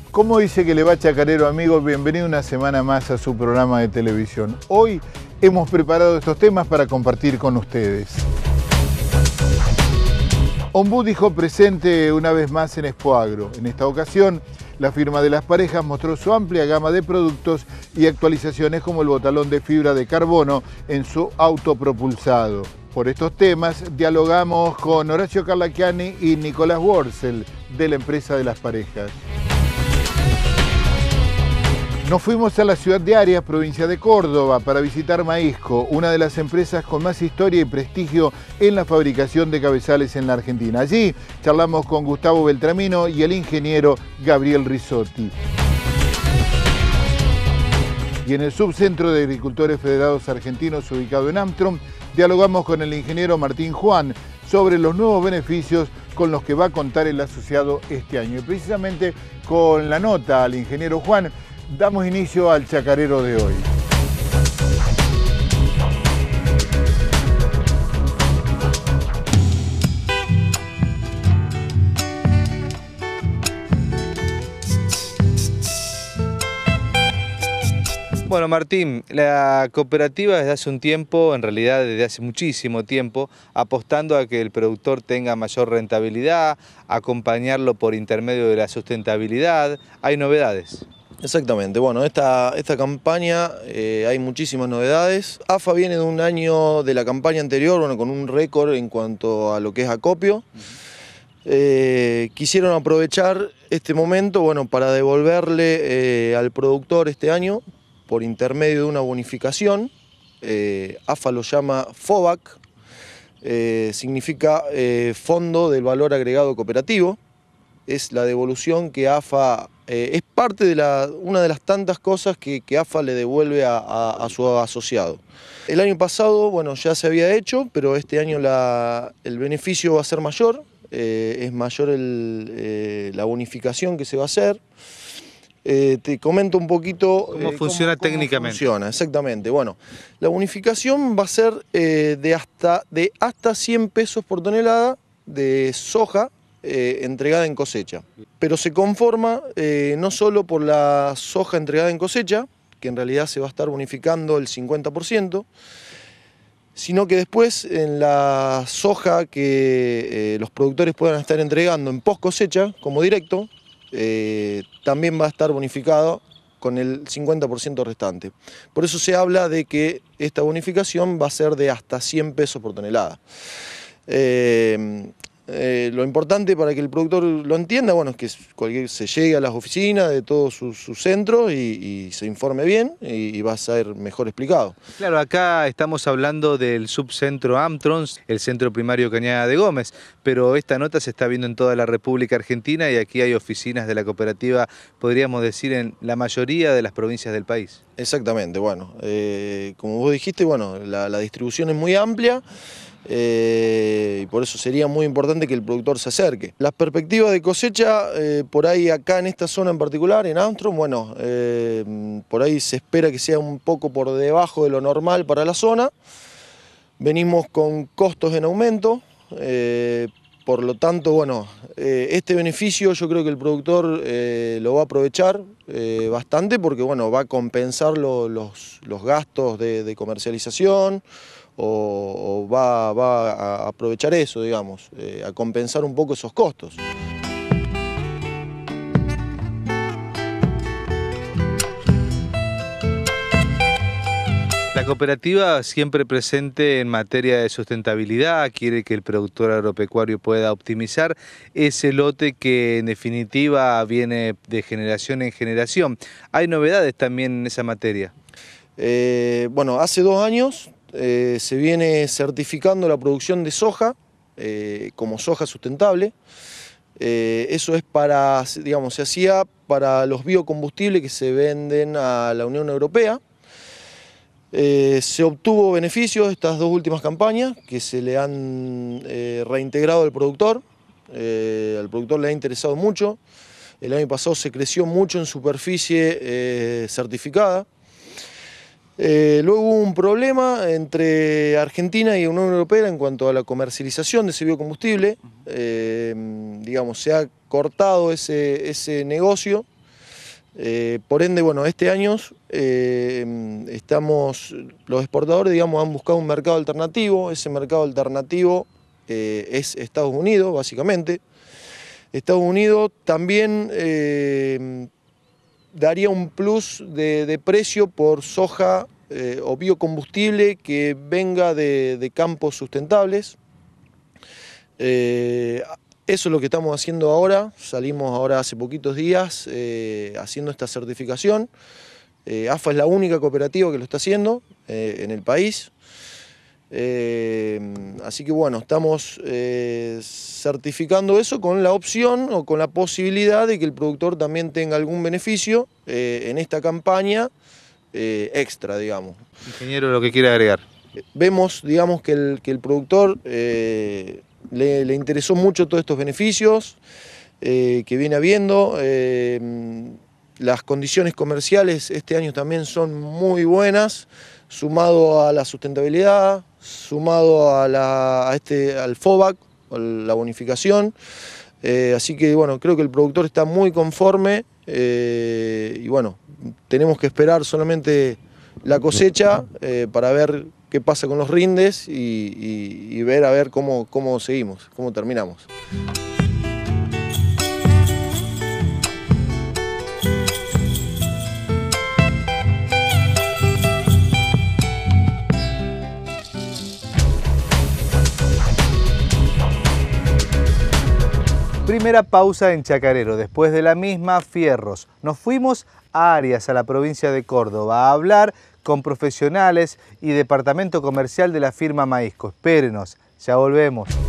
¿Cómo dice que le va, chacarero amigo? Bienvenido una semana más a su programa de televisión. Hoy hemos preparado estos temas para compartir con ustedes. Ombú dijo presente una vez más en Expoagro. En esta ocasión, la firma de Las Parejas mostró su amplia gama de productos y actualizaciones como el botalón de fibra de carbono en su autopropulsado. Por estos temas dialogamos con Horacio Carlachiani y Nicolás Worcel de la empresa de Las Parejas. Nos fuimos a la ciudad de Arias, provincia de Córdoba, para visitar Maisco, una de las empresas con más historia y prestigio en la fabricación de cabezales en la Argentina. Allí charlamos con Gustavo Beltramino y el ingeniero Gabriel Risotti. Y en el Subcentro de Agricultores Federados Argentinos, ubicado en Armstrong, dialogamos con el ingeniero Martín Juan sobre los nuevos beneficios con los que va a contar el asociado este año. Y precisamente con la nota al ingeniero Juan, damos inicio al chacarero de hoy. Bueno, Martín, la cooperativa desde hace un tiempo, en realidad desde hace muchísimo tiempo, apostando a que el productor tenga mayor rentabilidad, acompañarlo por intermedio de la sustentabilidad. ¿Hay novedades? Exactamente, bueno, esta campaña hay muchísimas novedades. AFA viene de un año de la campaña anterior, bueno, con un récord en cuanto a lo que es acopio. Quisieron aprovechar este momento, bueno, para devolverle al productor este año, por intermedio de una bonificación. AFA lo llama FOVAC, significa Fondo del Valor Agregado Cooperativo. Es la devolución que AFA, es parte de una de las tantas cosas que AFA le devuelve a su asociado. El año pasado, bueno, ya se había hecho, pero este año el beneficio va a ser mayor, es mayor la bonificación que se va a hacer. Te comento un poquito cómo funciona técnicamente. Funciona, exactamente. Bueno, la bonificación va a ser de hasta 100 pesos por tonelada de soja entregada en cosecha. Pero se conforma no solo por la soja entregada en cosecha, que en realidad se va a estar bonificando el 50%, sino que después en la soja que los productores puedan estar entregando en post cosecha, como directo, también va a estar bonificado con el 50% restante. Por eso se habla de que esta bonificación va a ser de hasta 100 pesos por tonelada. Lo importante para que el productor lo entienda, bueno, es que se llegue a las oficinas de todos sus centros y se informe bien y va a ser mejor explicado. Claro, acá estamos hablando del subcentro Armstrong, el centro primario Cañada de Gómez, pero esta nota se está viendo en toda la República Argentina y aquí hay oficinas de la cooperativa, podríamos decir, en la mayoría de las provincias del país. Exactamente, bueno, como vos dijiste, bueno, la distribución es muy amplia. Y por eso sería muy importante que el productor se acerque. Las perspectivas de cosecha, por ahí acá en esta zona en particular, en Armstrong, bueno, por ahí se espera que sea un poco por debajo de lo normal para la zona. Venimos con costos en aumento, por lo tanto, bueno, este beneficio yo creo que el productor lo va a aprovechar bastante porque, bueno, va a compensar los gastos de comercialización, o va a aprovechar eso, digamos, a compensar un poco esos costos. La cooperativa, siempre presente en materia de sustentabilidad, quiere que el productor agropecuario pueda optimizar ese lote que en definitiva viene de generación en generación. ¿Hay novedades también en esa materia? Bueno, hace 2 años se viene certificando la producción de soja como soja sustentable. Eso es para, digamos, se hacía para los biocombustibles que se venden a la Unión Europea. Se obtuvo beneficios estas 2 últimas campañas que se le han reintegrado al productor. Al productor le ha interesado mucho. El año pasado se creció mucho en superficie certificada. Luego hubo un problema entre Argentina y Unión Europea en cuanto a la comercialización de ese biocombustible. Digamos, se ha cortado ese negocio Por ende, bueno, este año los exportadores, digamos, han buscado un mercado alternativo. Ese mercado alternativo es Estados Unidos, básicamente. Estados Unidos también daría un plus de precio por soja o biocombustible que venga de campos sustentables. Eso es lo que estamos haciendo ahora. Salimos ahora hace poquitos días haciendo esta certificación. AFA es la única cooperativa que lo está haciendo en el país. Así que bueno, estamos certificando eso con la opción o con la posibilidad de que el productor también tenga algún beneficio en esta campaña extra, digamos. Ingeniero, lo que quiere agregar. Vemos, digamos, que el productor le interesó mucho todos estos beneficios que viene habiendo. Las condiciones comerciales este año también son muy buenas, sumado a la sustentabilidad, sumado al FOBAC, la bonificación. Así que bueno, creo que el productor está muy conforme y bueno, tenemos que esperar solamente la cosecha para ver qué pasa con los rindes y ver a ver cómo seguimos, cómo terminamos. Primera pausa en Chacarero, después de la misma, Fierros. Nos fuimos a Arias, a la provincia de Córdoba, a hablar con profesionales y departamento comercial de la firma Maízco. Espérenos, ya volvemos.